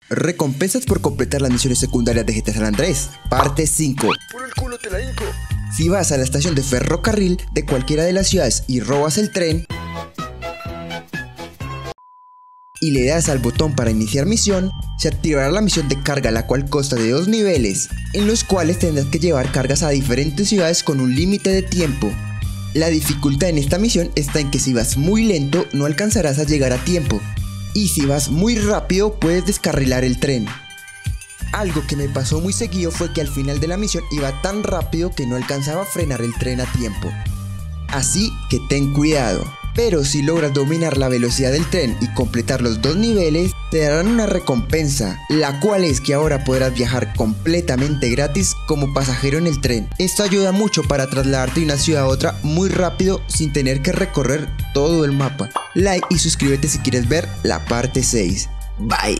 Recompensas por completar las misiones secundarias de GTA San Andrés, parte 5. Por el culo te la hinco. Si vas a la estación de ferrocarril de cualquiera de las ciudades y robas el tren y le das al botón para iniciar misión, se activará la misión de carga, la cual consta de 2 niveles, en los cuales tendrás que llevar cargas a diferentes ciudades con un límite de tiempo. La dificultad en esta misión está en que si vas muy lento no alcanzarás a llegar a tiempo, y si vas muy rápido puedes descarrilar el tren. Algo que me pasó muy seguido fue que al final de la misión iba tan rápido que no alcanzaba a frenar el tren a tiempo. Así que ten cuidado. Pero si logras dominar la velocidad del tren y completar los 2 niveles, te darán una recompensa, la cual es que ahora podrás viajar completamente gratis como pasajero en el tren. Esto ayuda mucho para trasladarte de una ciudad a otra muy rápido sin tener que recorrer todo el mapa. Like y suscríbete si quieres ver la parte 6. Bye.